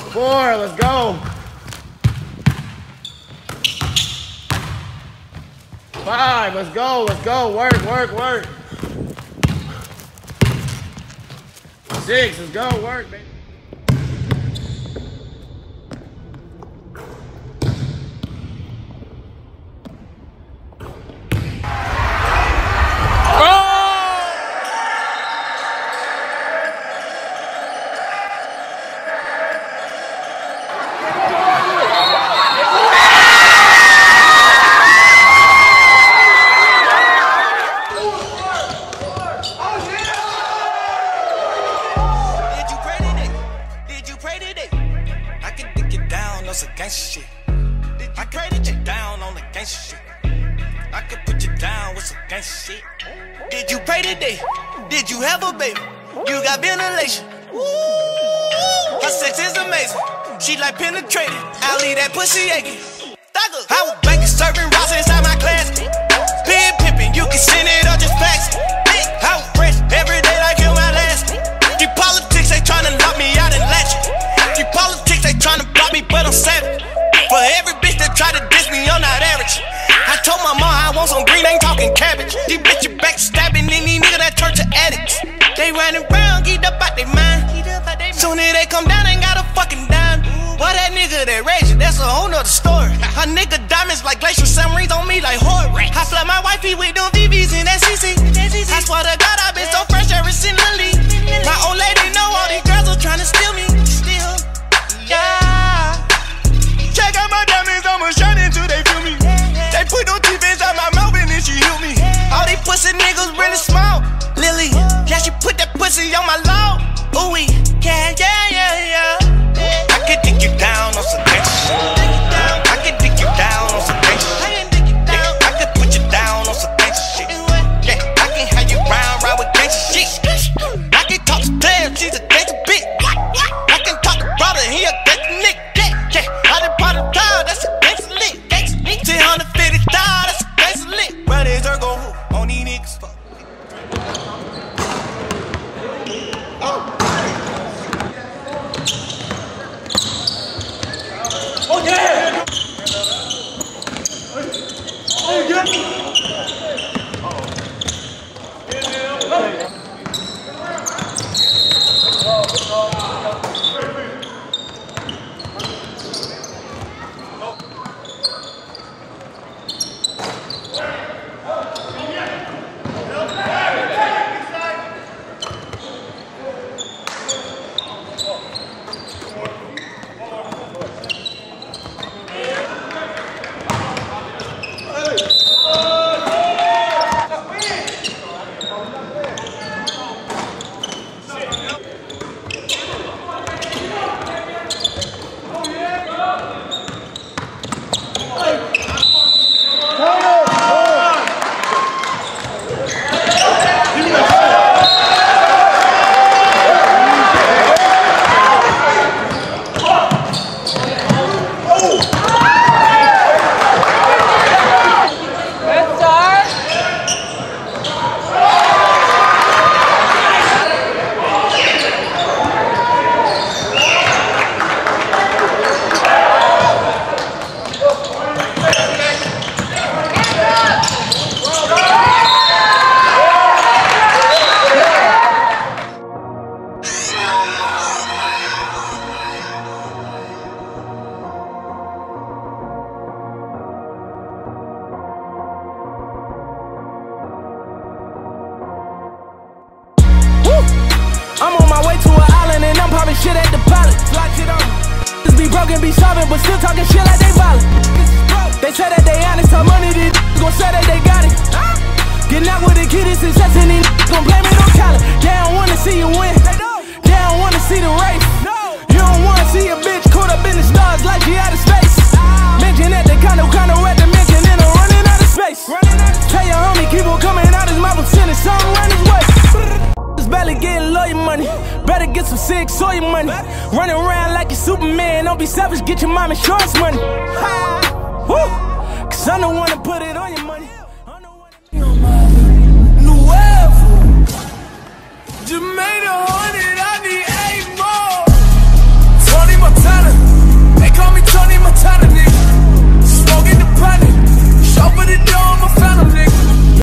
4, let's go. 5, let's go, work. 6, let's go, work, baby. Some gangsta shit. I can put you down on the gangsta shit. I can put you down with some gangsta shit. Did you pray today? Did you have a baby? You got ventilation. Her sex is amazing. She like penetrating. I'll leave that pussy aching. I was banking, serving rocks inside my class. Being pimping, you can send it or just fax it. I was fresh every day like in my last. These politics, they tryna lock me out and latch it. These politics, they tryna block me, but I'm savage. For every bitch that try to diss me, I'm not average. I told my mom I want some green, ain't talking cabbage. These bitches backstabbing, and these niggas that turn to addicts. They running around, geeked up out they mind. Soon as they come down, ain't got a fucking dime. Boy, that nigga that raging, that's a whole nother story. A nigga diamonds like glacial submarines on me like horror. I flood my wifey with them VVs in that CC. I swear to God, I been so fresh ever since Lily. My old lady know all these girls are trying to steal me. Yeah. Check out my diamonds, I'ma shine until they feel me. They put no teeth inside my mouth and then she heal me. All these pussy niggas really small. Lily, yeah, she put that pussy on my law. Ooh, yeah. I can dig you down on some gangsta shit. I can dig you down on some gangsta shit. Yeah, I can put you down on some gangsta shit. Yeah, I can have you round with gangsta shit. I can talk to Tam, she's a gangsta bitch. I can talk to brother, he a gangsta nigga. Yeah, I done bought a tile, that's a gangsta lit. 250,000, that's a gangsta lit. Well, there's her go on these niggas. Fuck. Oh yeah! Oh yeah! I'm on my way to an island and I'm popping shit at the pilot. Just be broken, be solving, but still talking shit like they violent. They say that they honest, how money these gon' say that they got it. Getting out with the kid is success and these gon' blame it on Colin. They don't wanna see you win, they don't wanna see the race. You don't wanna see a bitch caught up in the stars like she out of space. Mention that they kinda at the mention and I'm running out of space. Tell your homie keep on coming out his mouth and sending something around his way. Barely getting lawyer money, better get some sick soy money. Running around like you're Superman, don't be selfish, get your mom insurance money. Cause I don't wanna put it on your money.